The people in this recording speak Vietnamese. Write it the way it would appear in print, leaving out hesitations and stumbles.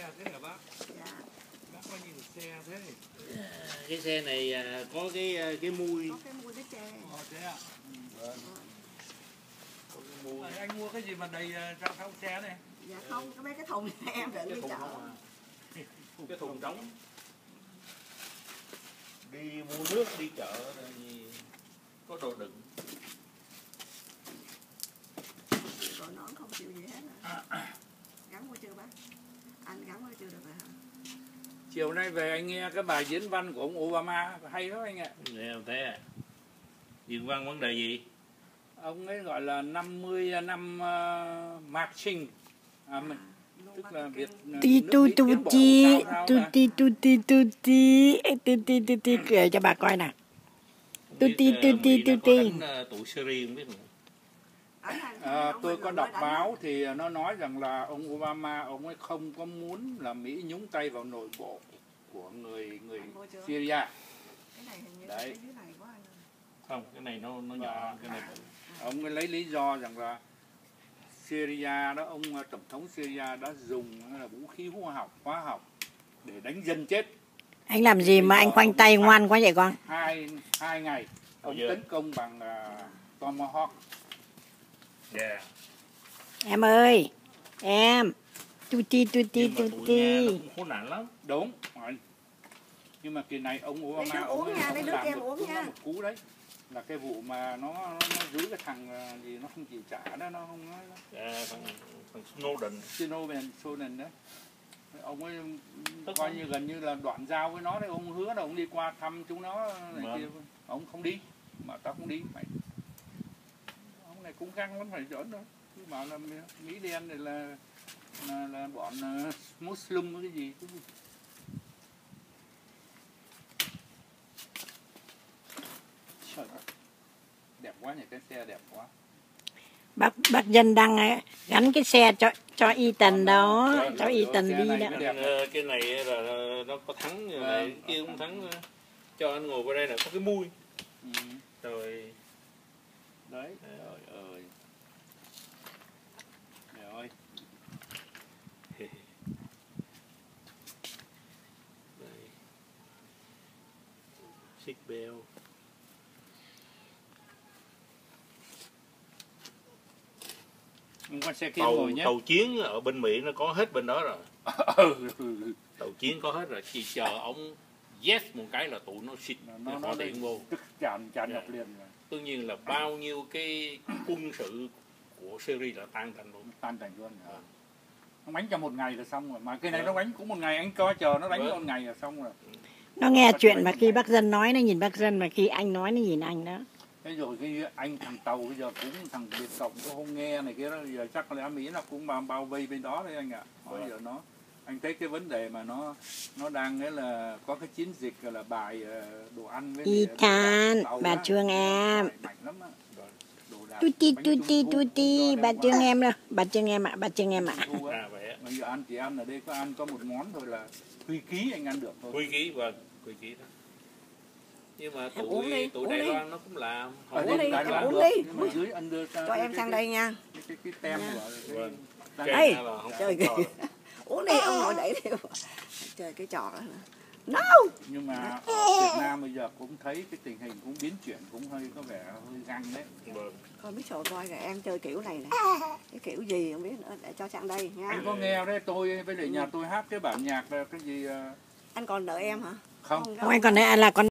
thế hả bác? Dạ. Bác có nhìn xe thế này. Cái xe này có cái mui. Có cái mui cái tre. Thế ạ. Có cái mui. Anh mua cái gì mà đầy trong xe này? Dạ không, cái mấy cái thùng này em đựng đi chợ. Cái thùng trống. Đi mua nước đi chợ thì có đồ đựng. Rồi nó không chịu gì hết rồi. Gắn mua chưa bác? Anh gắn mua chưa được rồi hả? Chiều nay về anh nghe cái bài diễn văn của ông Obama hay lắm anh ạ. Thế à? Diễn văn vấn đề gì? Ông ấy gọi là 50 năm marching. Tức là việc kể cho bà coi nè. Tụi Syria không biết tôi có đọc báo thì nó nói rằng là ông Obama ông ấy không có muốn là Mỹ nhúng tay vào nội bộ của người Syria. Đấy. không, cái này nó nhỏ, cái này ông ấy lấy lý do rằng là Syria đó, ông tổng thống Syria đã dùng là vũ khí hóa học để đánh dân chết. Anh làm gì mà anh khoanh tay ngoan quá vậy con? Hai ngày ông tấn công bằng Tomahawk. Yeah. Em ơi, em tuti. Khốn nạn lắm. Đúng. Nhưng mà kỳ này ông Obama ông làm một cú đấy, là cái vụ mà nó giữ cái thằng gì nó không chịu trả đó, nó không nói đó. Thằng Snowden đấy. Ông ấy coi như gần như là đoạn giao với nó đấy, ông hứa là ông đi qua thăm chúng nó này kia, ông không đi, mà tao không đi mày. Ông này cũng căng lắm, phải giỡn đâu. Cứ bảo là Mỹ đen này là bọn Muslim cái gì. Trời ơi, đẹp quá nhỉ, cái xe đẹp quá. Bác Dân đang gắn cái xe cho Ethan đó, cho Ethan đi đó. Cái này là nó có thắng, này kia cũng thắng. Cho anh ngồi qua đây là có cái mui. Rồi đấy, trời ơi. Trời ơi. Xích beo. Con xe kia ngồi nhé. Tàu chiến ở bên Mỹ nó có hết bên đó rồi. Tàu chiến có hết rồi, chỉ chờ ông yes một cái là tụi nó xịt nó điện vô. Tức tràn ngập liền rồi. Tất nhiên là bao nhiêu cái quân sự của Syria là tan thành luôn. Nó đánh cho một ngày là xong rồi, mà cái này nó đánh cũng một ngày, anh coi chờ nó đánh một ngày là xong rồi. Nó nghe chuyện mà khi bác Dân nói nó nhìn bác Dân, mà khi anh nói nó nhìn anh đó. Thế rồi cái anh thằng Tàu bây giờ cũng thằng Việt Cộng cũng không nghe này kia đó, giờ chắc là Mỹ nó cũng bao vây bên đó đấy anh ạ. Bây giờ anh thấy cái vấn đề mà nó đang ấy là có cái chiến dịch là bài đồ ăn với Ethan, bà Trương em. Tuti, bà Trương em đâu, bà Trương em ạ. Bây giờ ăn chỉ ăn ở đây có một món thôi là Huy Ký, anh ăn được thôi. Huy Ký đó. Nhưng mà tụi Đài Loan nó cũng làm. Uống đi. Anh đưa cho em sang đây nha. Cái tem của Đây, chơi kìa. Uống đi, ông ngồi đẩy đi. Chơi cái trò đó nữa. No! Nhưng mà ở Việt Nam bây giờ cũng thấy cái tình hình cũng biến chuyển, cũng hơi có vẻ hơi găng đấy. Con biết sổ coi rồi em chơi kiểu này này. Cái kiểu gì không biết nữa, để cho sang đây nha. Anh có nghe đấy, tôi với lại nhà tôi hát cái bản nhạc là cái gì. Anh còn đợi em hả? Không. Anh còn đợi là con